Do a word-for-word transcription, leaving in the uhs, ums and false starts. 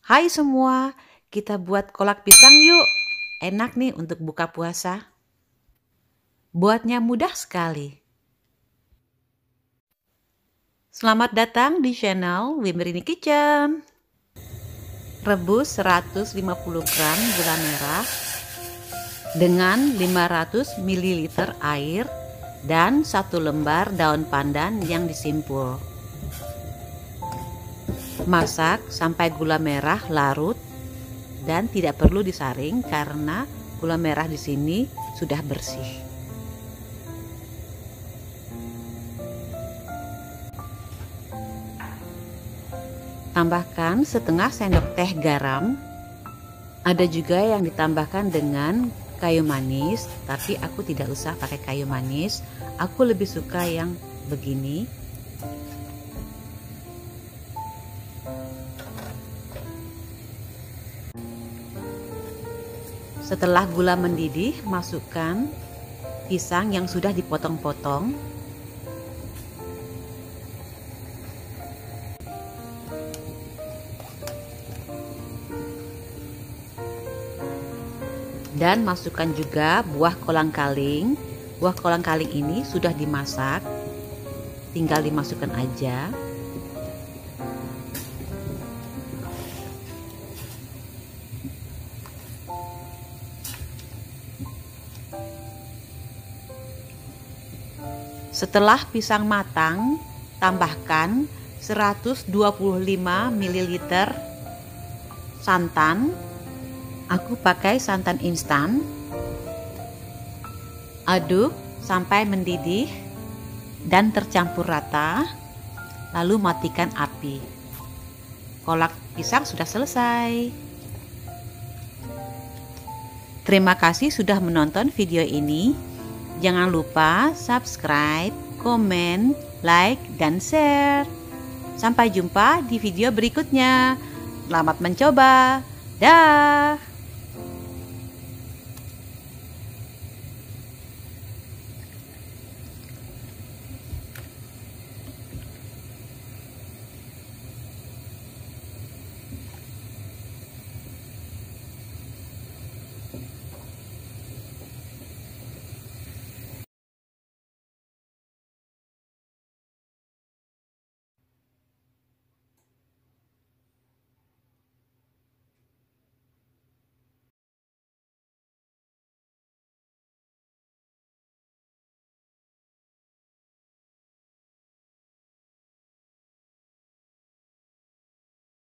Hai semua, kita buat kolak pisang yuk. Enak nih untuk buka puasa. Buatnya mudah sekali. Selamat datang di channel Wimrini Kitchen. Rebus seratus lima puluh gram gula merah dengan lima ratus mililiter air dan satu lembar daun pandan yang disimpul. Masak sampai gula merah larut dan tidak perlu disaring karena gula merah di sini sudah bersih. Tambahkan setengah sendok teh garam. Ada juga yang ditambahkan dengan kayu manis, tapi aku tidak usah pakai kayu manis. Aku lebih suka yang begini. Setelah gula mendidih, masukkan pisang yang sudah dipotong-potong. Dan masukkan juga buah kolang-kaling. Buah kolang-kaling ini sudah dimasak, tinggal dimasukkan aja. Setelah pisang matang, tambahkan seratus dua puluh lima mililiter santan. Aku pakai santan instan. Aduk sampai mendidih dan tercampur rata, lalu matikan api. Kolak pisang sudah selesai. Terima kasih sudah menonton video ini. Jangan lupa subscribe, komen, like, dan share. Sampai jumpa di video berikutnya. Selamat mencoba. Dah.